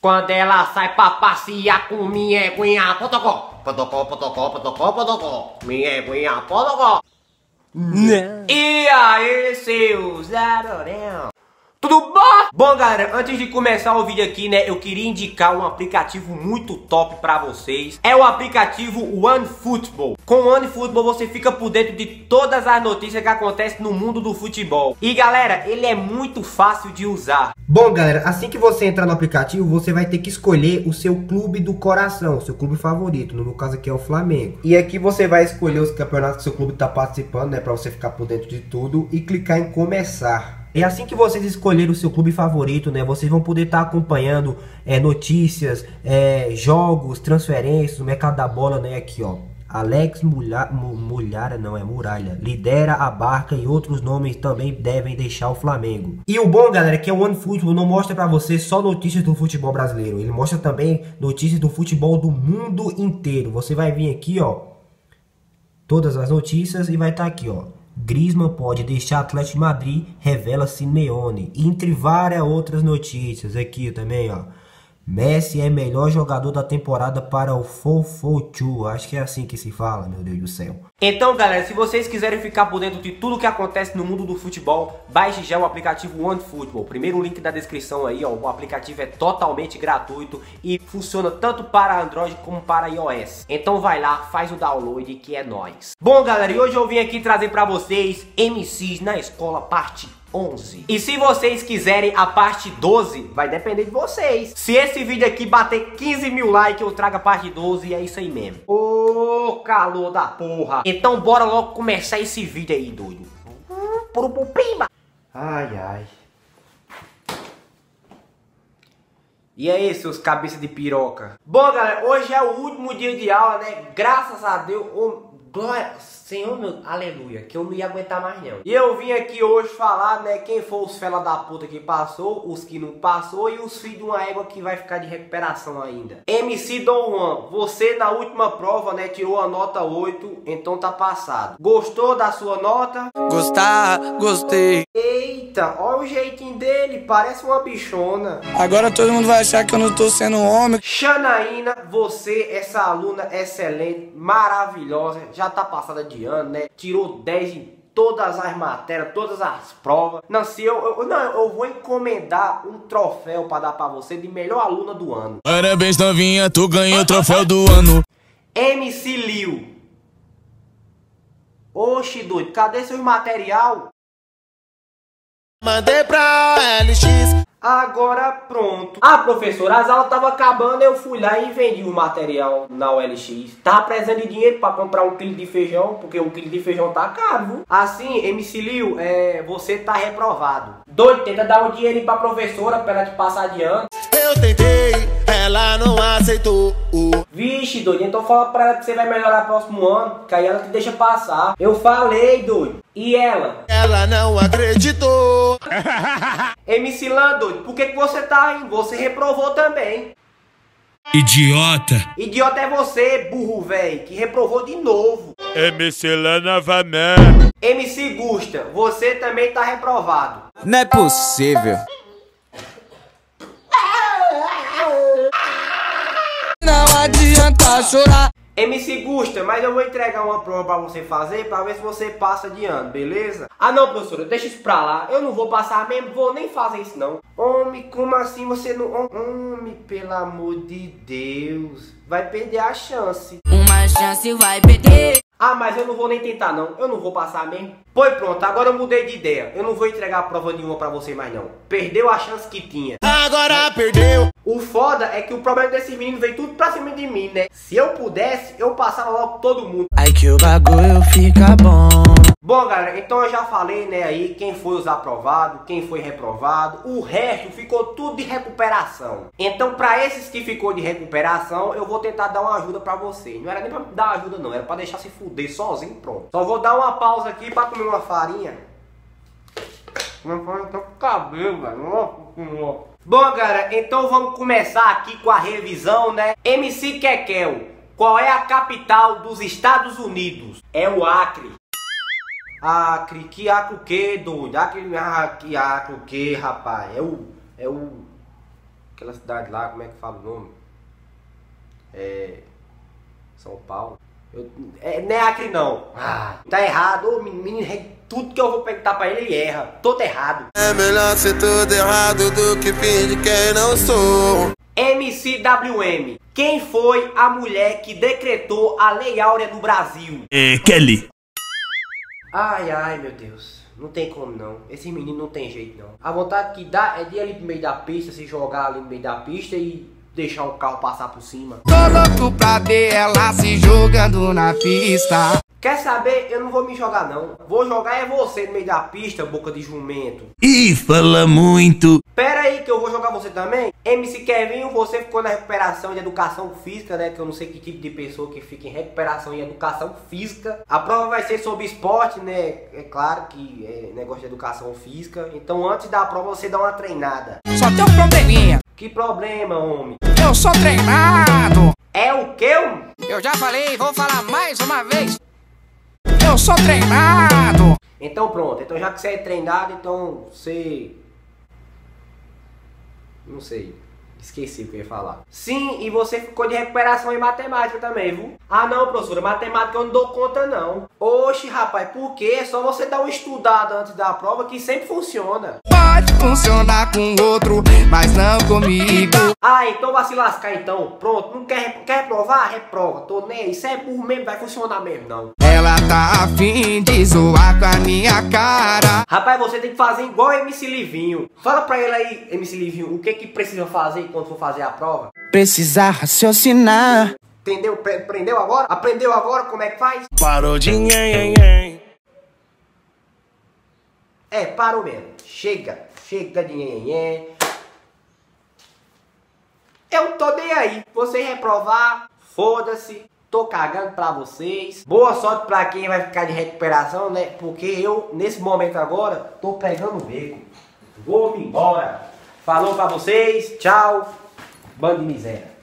Quando ela sai pra passear com minha eguinha, potocó, potocó, potocó, potocó, potocó, minha eguinha, potocó. E aí, seus adorão? Tudo bom? Bom, galera, antes de começar o vídeo aqui, né, eu queria indicar um aplicativo muito top pra vocês. É o aplicativo OneFootball. Com o OneFootball você fica por dentro de todas as notícias que acontecem no mundo do futebol. E, galera, ele é muito fácil de usar. Bom, galera, assim que você entrar no aplicativo, você vai ter que escolher o seu clube do coração, seu clube favorito, no meu caso aqui é o Flamengo. E aqui você vai escolher os campeonatos que seu clube está participando, né, pra você ficar por dentro de tudo e clicar em começar. E assim que vocês escolherem o seu clube favorito, né, vocês vão poder estar acompanhando notícias, jogos, transferências, o mercado da bola, né, aqui ó. Alex Muralha lidera a barca e outros nomes também devem deixar o Flamengo. E o bom, galera, é que o OneFootball não mostra pra você só notícias do futebol brasileiro. Ele mostra também notícias do futebol do mundo inteiro. Você vai vir aqui, ó, todas as notícias e vai estar aqui, ó. Griezmann pode deixar Atlético de Madrid, revela Simeone. Entre várias outras notícias aqui também, ó. Messi é melhor jogador da temporada para o Fofouchu. Acho que é assim que se fala, meu Deus do céu. Então, galera, se vocês quiserem ficar por dentro de tudo que acontece no mundo do futebol, baixe já o aplicativo OneFootball. Primeiro link da descrição aí, ó. O aplicativo é totalmente gratuito e funciona tanto para Android como para iOS. Então vai lá, faz o download que é nóis. Bom, galera, e hoje eu vim aqui trazer para vocês MCs na escola parte 11. E se vocês quiserem a parte 12, vai depender de vocês. Se esse vídeo aqui bater 15 mil likes, eu trago a parte 12 e é isso aí mesmo. Ô, calor da porra. Então bora logo começar esse vídeo aí, doido. Purupupimba. Ai, ai. E aí, seus cabeças de piroca? Bom, galera, hoje é o último dia de aula, né? Graças a Deus. Glória, Senhor, meu, aleluia, que eu não ia aguentar mais não. E eu vim aqui hoje falar, né, quem foi os fela da puta que passou, os que não passou e os filhos de uma égua que vai ficar de recuperação ainda. MC Dom Juan, você na última prova, né, tirou a nota 8, então tá passado. Gostou da sua nota? Gostei. Eita, olha o jeitinho dele, parece uma bichona. Agora todo mundo vai achar que eu não tô sendo homem. Xanaína, você, essa aluna excelente, maravilhosa, já tá passada de ano, né? Tirou 10 em todas as matérias, todas as provas. Não, se eu vou encomendar um troféu pra dar pra você de melhor aluna do ano. Parabéns, novinha, tu ganhou o troféu do ano. MC Liu. Oxi, doido, cadê seus material? Mandei pra LX. Agora pronto. Ah, professora, as aulas estavam acabando, eu fui lá e vendi o material na OLX. Tava precisando de dinheiro pra comprar 1 quilo de feijão, porque 1 quilo de feijão tá caro, viu? Assim, MC Liu, você tá reprovado. Doido, tenta dar um dinheirinho pra professora pra ela te passar de ano. Eu tentei, ela não aceitou. Vixe, doido, então fala pra ela que você vai melhorar próximo ano, que aí ela te deixa passar. Eu falei, doido. E ela? Ela não acreditou. MC Lan, doido, por que você tá aí? Você reprovou também. Idiota. Idiota é você, burro velho, que reprovou de novo. MC Lan novamente. MC Gusta, você também tá reprovado. Não é possível. Não adianta chorar. MC Gusta, mas eu vou entregar uma prova pra você fazer pra ver se você passa de ano, beleza? Ah não, professora, deixa isso pra lá. Eu não vou passar mesmo, vou nem fazer isso não. Homem, como assim você não... Homem, pelo amor de Deus. Vai perder a chance. Uma chance vai perder. Ah, mas eu não vou nem tentar não, eu não vou passar mesmo. Pois pronto, agora eu mudei de ideia. Eu não vou entregar prova nenhuma pra você mais não. Perdeu a chance que tinha. Agora perdeu. O foda é que o problema desses meninos veio tudo pra cima de mim, né? Se eu pudesse, eu passava logo todo mundo. Ai que o bagulho fica bom. Bom, galera, então eu já falei, né, aí quem foi os aprovados, quem foi reprovado. O resto ficou tudo de recuperação. Então, pra esses que ficou de recuperação, eu vou tentar dar uma ajuda pra vocês. Não era nem pra dar ajuda não, era pra deixar se fuder sozinho, pronto. Só vou dar uma pausa aqui pra comer uma farinha. Não foi então com cabelo, velho. Bom, galera, então vamos começar aqui com a revisão, né? MC Kekel, qual é a capital dos Estados Unidos? É o Acre. Acre, que Acre o que, doido? Acre, que Acre o que, rapaz? É o Aquela cidade lá, como é que fala o nome? São Paulo. Não é Acre não. Tá errado. Ô, menino, tudo que eu vou perguntar pra ele erra. Todo errado. É melhor ser tudo errado do que fingir quem não sou. MCWM. Quem foi a mulher que decretou a Lei Áurea no Brasil? Kelly. Ai, meu Deus. Não tem como não. Esse menino não tem jeito não. A vontade que dá é de ir ali pro meio da pista, se jogar ali no meio da pista e deixar o carro passar por cima. Tô louco pra ver ela se jogando na pista. Quer saber? Eu não vou me jogar não. Vou jogar é você no meio da pista, boca de jumento. Ih, fala muito. Pera aí que eu vou jogar você também. MC Kevinho, você ficou na recuperação de educação física, né? Que eu não sei que tipo de pessoa que fica em recuperação em educação física. A prova vai ser sobre esporte, né? É claro que é negócio de educação física. Então antes da prova você dá uma treinada. Só tem um probleminha. Que problema, homem? Eu sou treinado. É o quê, homem? Eu já falei, vou falar mais uma vez. Eu sou treinado. Então pronto. Então já que você é treinado, então você... Não sei. Esqueci o que eu ia falar. Sim, e você ficou de recuperação em matemática também, viu? Ah não, professora, matemática eu não dou conta não. Oxe, rapaz, por quê? É só você dar uma estudada antes da prova que sempre funciona. Pode funcionar com outro, mas não comigo. Ah, então vai se lascar então. Pronto, não quer reprovar? Reprova. Tô nem aí. Isso é burro mesmo, vai funcionar mesmo não. Ela tá afim de zoar com a minha cara. Rapaz, você tem que fazer igual MC Livinho. Fala pra ele aí, MC Livinho, o que que precisa fazer quando for fazer a prova. Precisar raciocinar. Entendeu? Aprendeu agora? Aprendeu agora como é que faz? Parou de nhen. Parou mesmo. Chega de nhenhenhé. Eu tô nem aí. Vocês reprovar, foda-se. Tô cagando pra vocês. Boa sorte pra quem vai ficar de recuperação, né? Porque eu, nesse momento agora, tô pegando o beco. Vou me embora. Falou pra vocês. Tchau. Bando de miséria.